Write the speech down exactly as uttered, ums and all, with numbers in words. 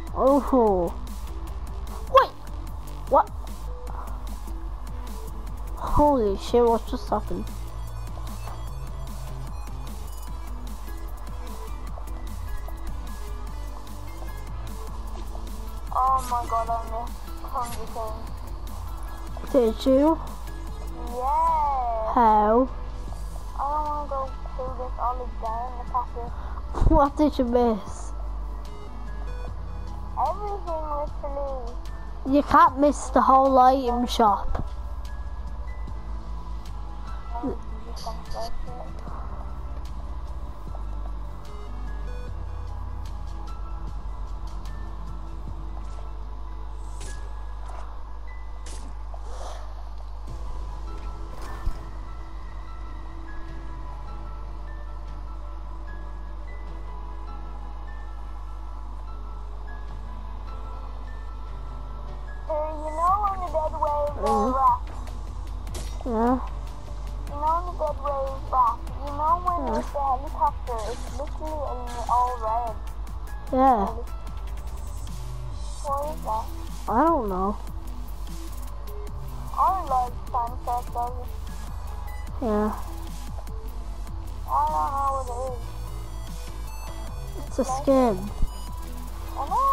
Oh. Wait. What? Holy shit, what just happened? Oh my god, I missed Hunger Games. Did you? Yeah. How? I don't want to go through this all again. The fact is, What did you miss? everything literally. You can't miss the whole item shop. Oh, you just don't like it. Hey, you know on the dead wave uh, Mhm. raft? Yeah. You know on the dead wave raft? You know when Yeah. it's the helicopter, it's literally in all red. Yeah. What is that? I don't know. All large sunset does it. Yeah. I don't know what it is. It's a skin. I know.